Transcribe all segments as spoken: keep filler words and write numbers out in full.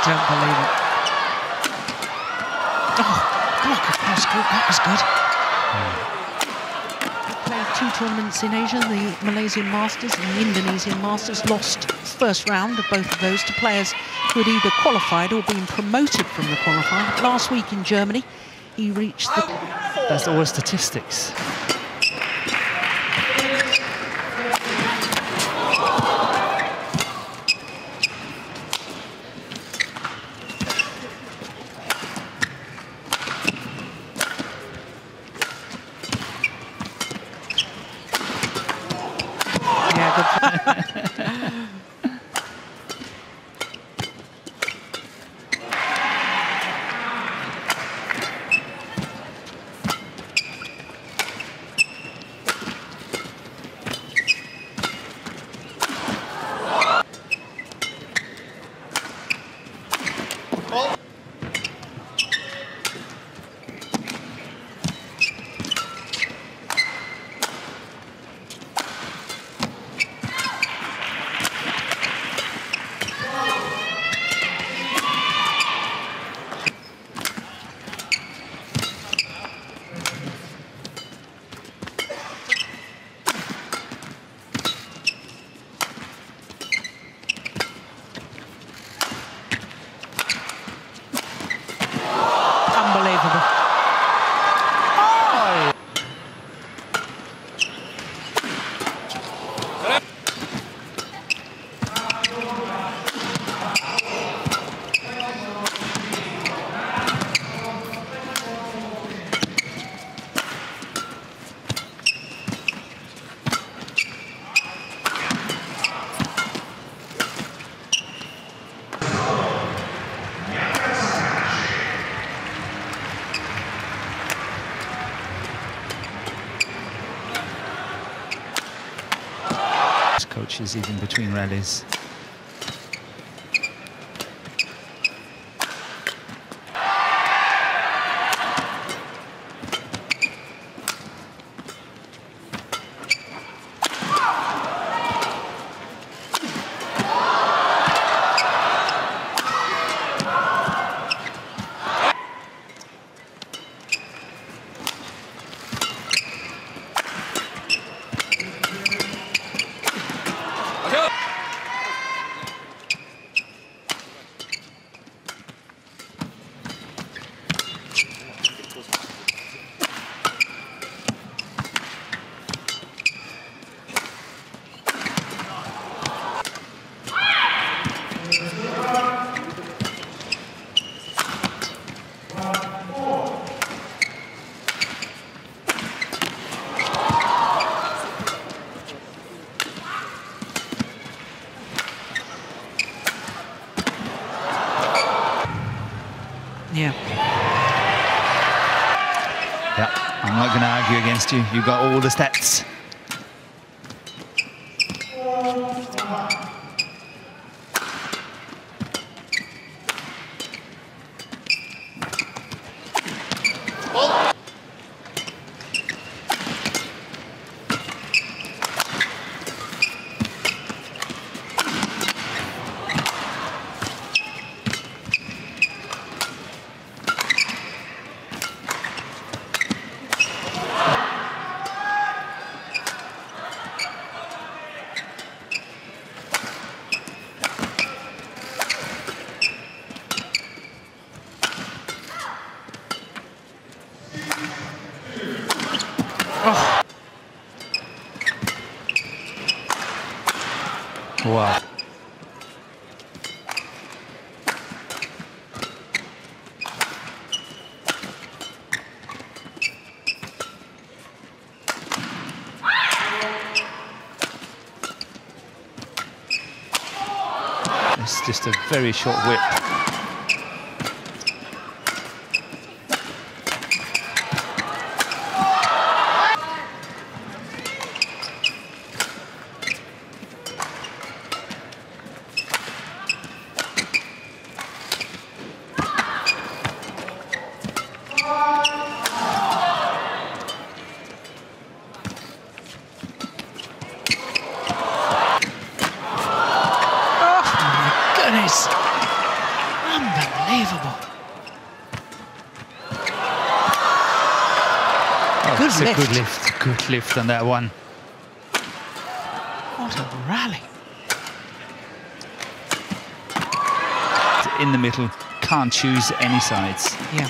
don't believe it. Oh, block across court, that was good. Mm. Played two tournaments in Asia, the Malaysian Masters and the Indonesian Masters. Lost first round of both of those to players who had either qualified or been promoted from the qualifying. Last week in Germany, he reached the... That's all statistics. Coaches even between rallies. Yeah. Yeah, I'm not going to argue against you. You got all the stats. Oh. Wow. It's just a very short whip. Oh, good it's lift. a good lift. Good lift on that one. What a rally. In the middle, can't choose any sides. Yeah.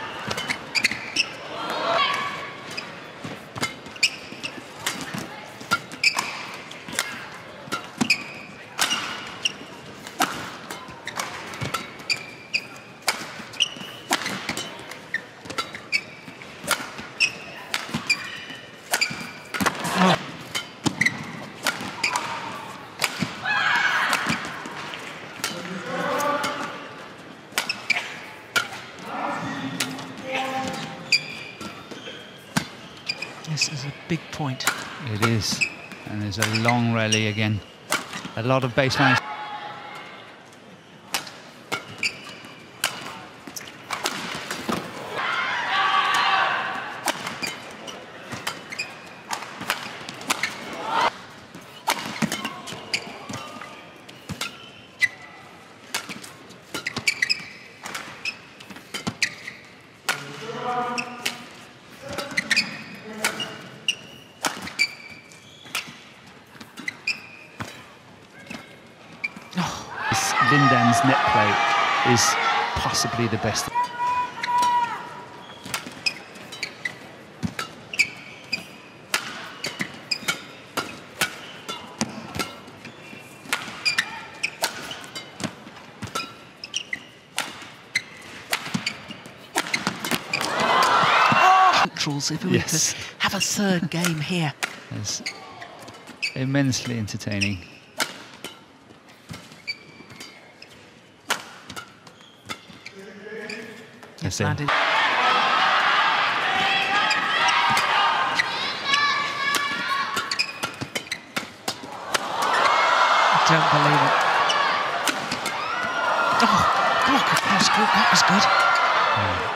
This is a big point. It is. And there's a long rally again. A lot of baseline. Lin Dan's net play is possibly the best. Neutrals, if we Yes. could have a third game here. It's immensely entertaining. It's landed. I don't believe it. Oh, block across court, that was good. Mm.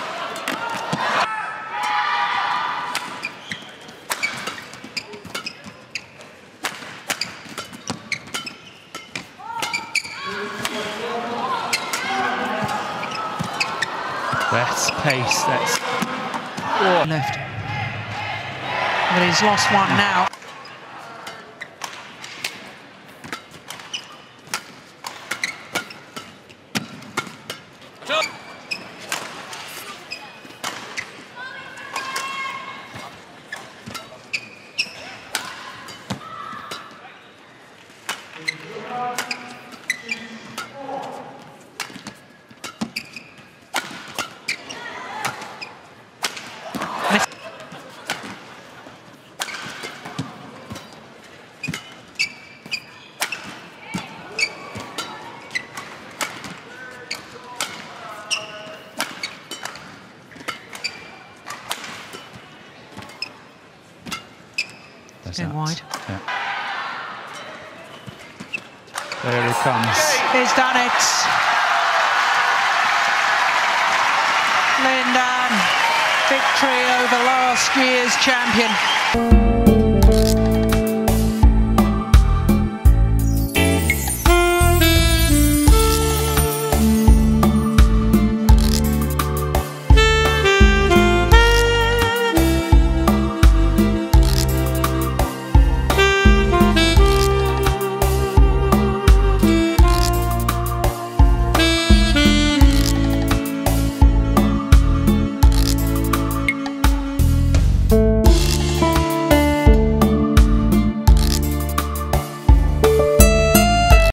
That's pace, that's... Oh. Left. But he's lost one now. That's Going wide. Yeah. There it comes. He's done it. Lin Dan, victory over last year's champion.